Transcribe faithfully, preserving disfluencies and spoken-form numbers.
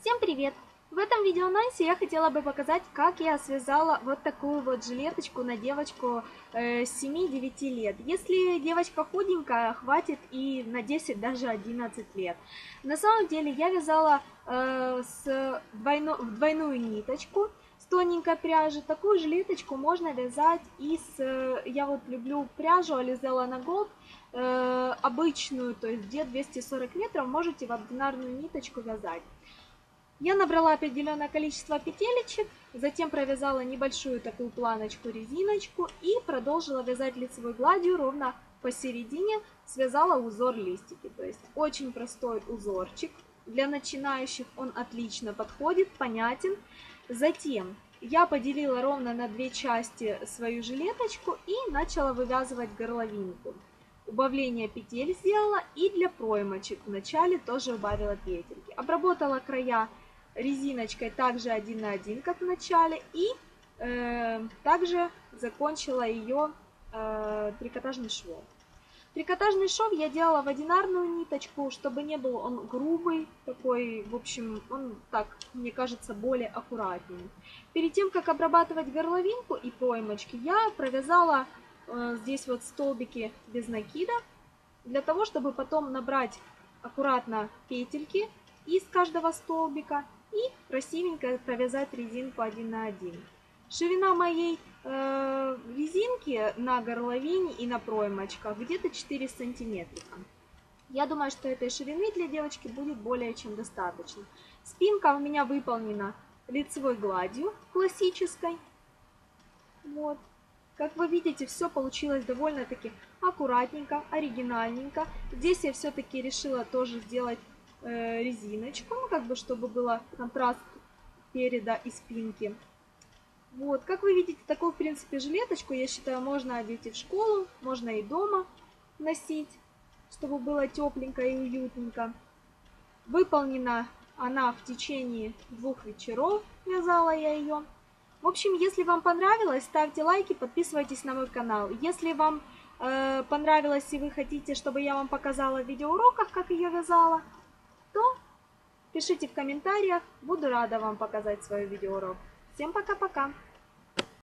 Всем привет! В этом видеоанонсе я хотела бы показать, как я связала вот такую вот жилеточку на девочку э, семи-девяти лет. Если девочка худенькая, хватит и на десять, даже одиннадцать лет. На самом деле я вязала э, с двойно, в двойную ниточку с тоненькой пряжи. Такую жилеточку можно вязать и с... Я вот люблю пряжу Alize Lana Gold. Э, обычную, то есть где двести сорок метров, можете в ординарную ниточку вязать. Я набрала определенное количество петелечек, затем провязала небольшую такую планочку, резиночку и продолжила вязать лицевой гладью ровно посередине, связала узор листики. То есть очень простой узорчик, для начинающих он отлично подходит, понятен. Затем я поделила ровно на две части свою жилеточку и начала вывязывать горловинку. Убавление петель сделала и для проймочек вначале тоже убавила петельки. Обработала края резиночкой также один на один, как в начале, и э, также закончила ее э, трикотажным швом. Трикотажный шов я делала в одинарную ниточку, чтобы не был он грубый, такой, в общем, он так, мне кажется, более аккуратнее. Перед тем, как обрабатывать горловинку и проймочки, я провязала э, здесь вот столбики без накида, для того, чтобы потом набрать аккуратно петельки из каждого столбика и красивенько провязать резинку один на один. Ширина моей э, резинки на горловине и на проймочках где-то четыре сантиметрика. Я думаю, что этой ширины для девочки будет более чем достаточно. Спинка у меня выполнена лицевой гладью классической. Вот. Как вы видите, все получилось довольно-таки аккуратненько, оригинальненько. Здесь я все-таки решила тоже сделать э, резиночку, ну, как бы, чтобы было контраст переда и спинки. Вот, как вы видите, такую, в принципе, жилеточку, я считаю, можно одеть и в школу, можно и дома носить, чтобы было тепленько и уютненько. Выполнена она в течение двух вечеров, вязала я ее. В общем, если вам понравилось, ставьте лайки, подписывайтесь на мой канал. Если вам э, понравилось и вы хотите, чтобы я вам показала в видеоуроках, как ее вязала, то пишите в комментариях, буду рада вам показать свой видеоурок. Всем пока-пока!